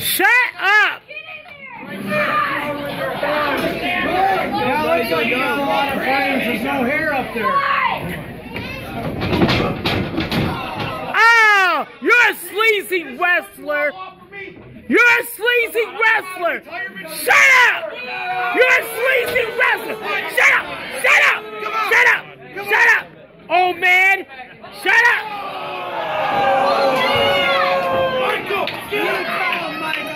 Shut up! There's no hair up there. Oh! You're a sleazy wrestler! You're a sleazy wrestler! Shut up! You're a sleazy wrestler! Shut up! Shut up! Shut up! Shut up! Old man! Shut up! Michael! Get him, Michael!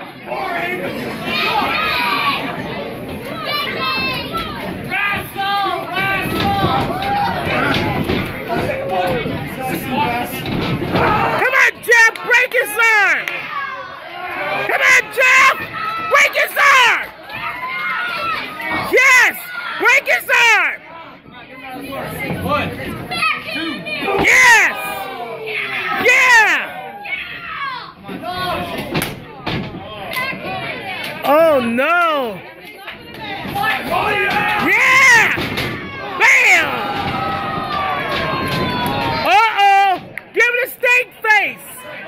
Come on, Jeff! Break his arm! Come on, Jeff! Break his arm! Yes! Break his arm! 1, 2. Yes! Yeah! Oh no! Yeah! Bam! Uh-oh! Give it a steak face!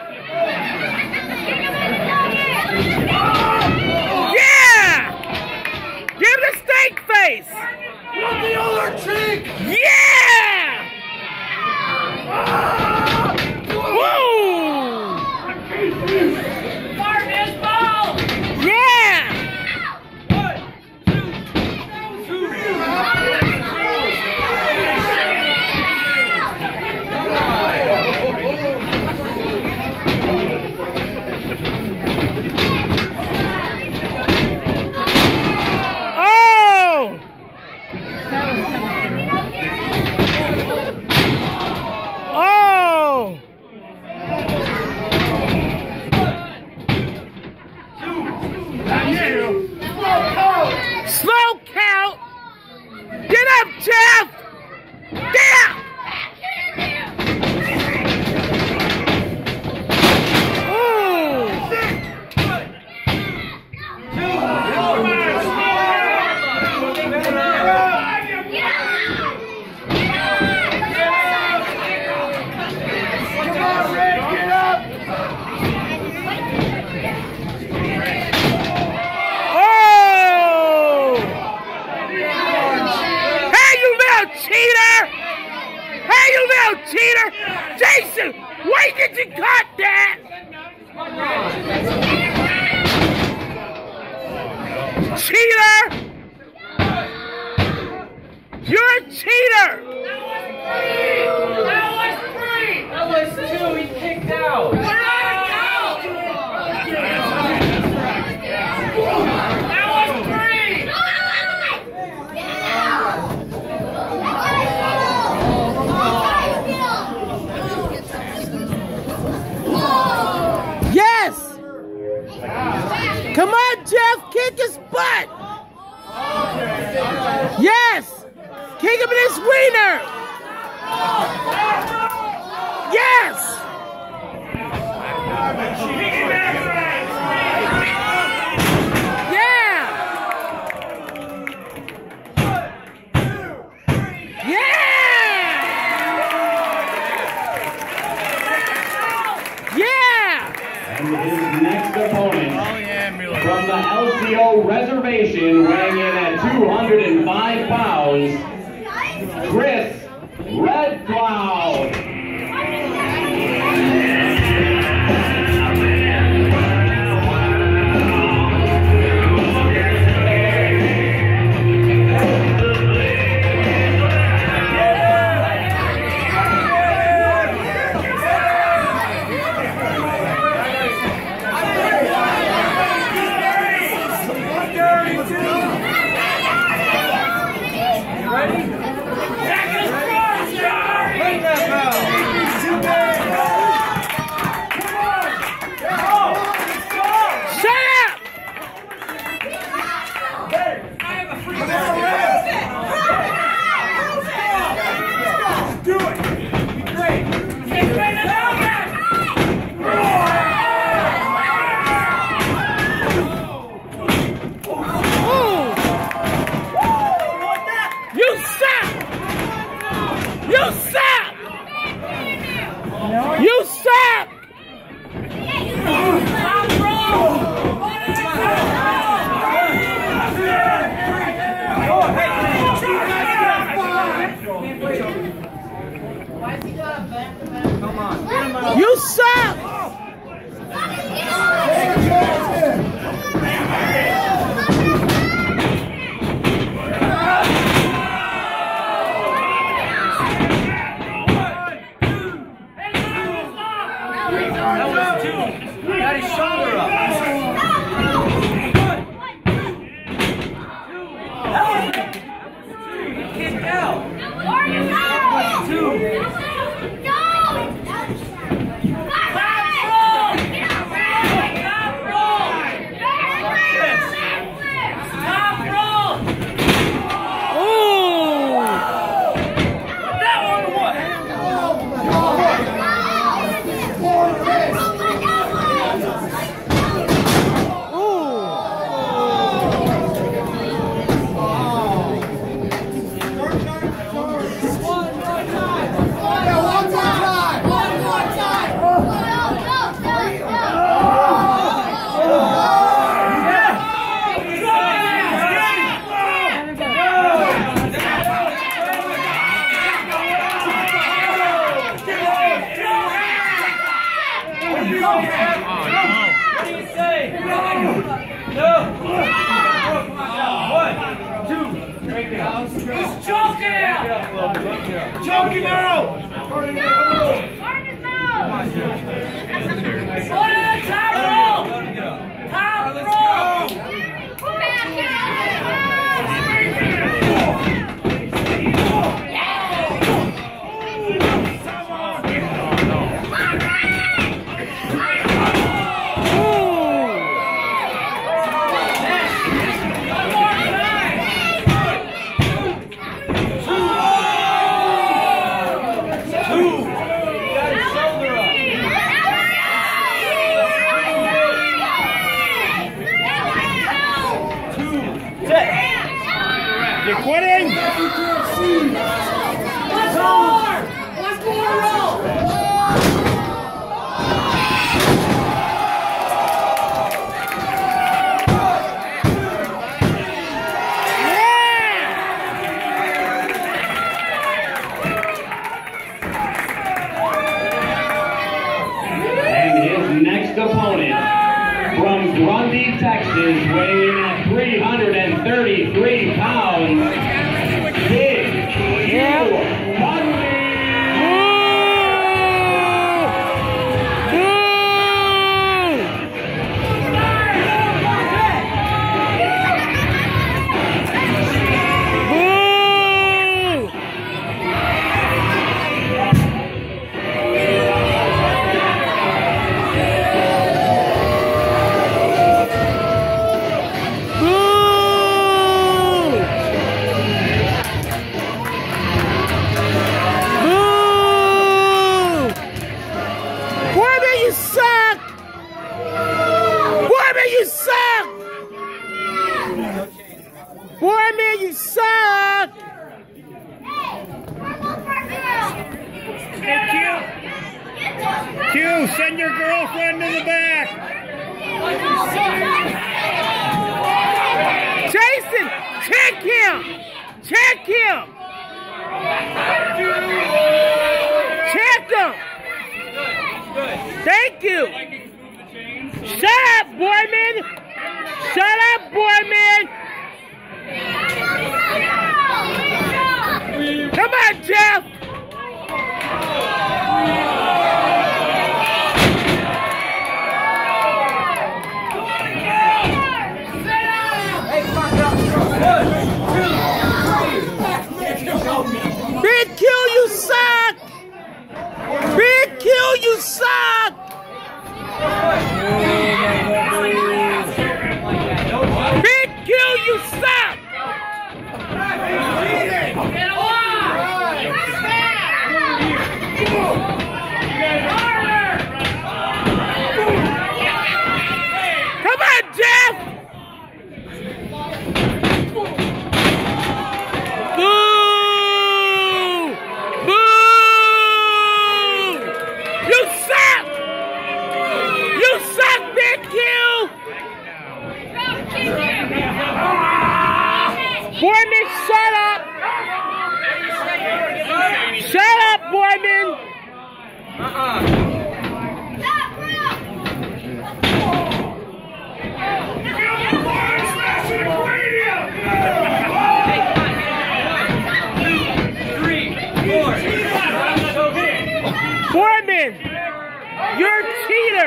Yeah! Give it a steak face! Look the other cheek! Yeah! Woo! Yeah! 1, 2, Slow count! Get up, Jeff! Get up! Ooh! Cheater! Jason, why did you cut that? Cheater! You're a cheater! That was 3! That was 2, he kicked out! Come on, Jeff! Kick his butt! Yes! Kick him in his wiener! Yes! Yeah! Yeah! Yeah! And his next opponent. From the LCO reservation, weighing in at 205 pounds, Chris Red Cloud. Bring that bell! from Grundy, Texas, weighing in at 333 pounds, Big Q Bundy. Boyman, you suck! Hey, Q, send your girlfriend to the back! Jason, check him! Check him! Check him! Thank you! Shut up, Boyman! Shut up, Boyman! Come on, Jeff! Big Q, you suck! Big Q, you suck! Big Q, you suck! Come on, Jeff! Boo! Boo! You suck! You suck, Big Q! Boyman, shut up! Shut up, Boyman! Boyman, you're a cheater!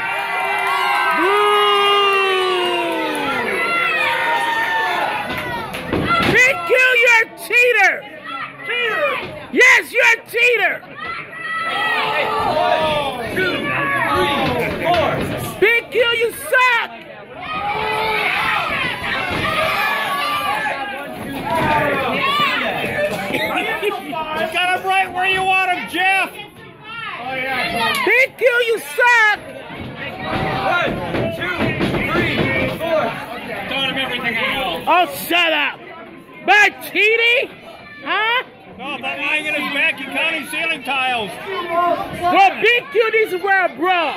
Big Q, you're a cheater! Cheater! Yes, you're a cheater! 1, 2, 3, 4. Big Q, you suck! You got him right where you want him, Jeff! Big Q, you suck! 1, 2, 3, 4. Taught him everything I know. Oh, shut up! By cheating? Huh? No, by lying in his back and counting ceiling tiles. Well, Big Q needs to wear a bra.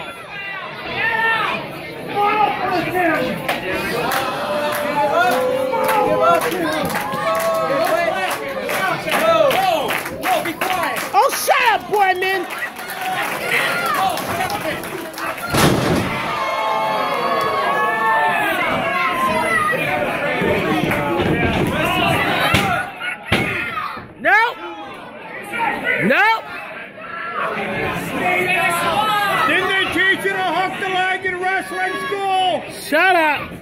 Whoa, be quiet. Oh, shut up, Boyman. Nope. Nope. Didn't they teach you to hook the leg in wrestling school? Shut up.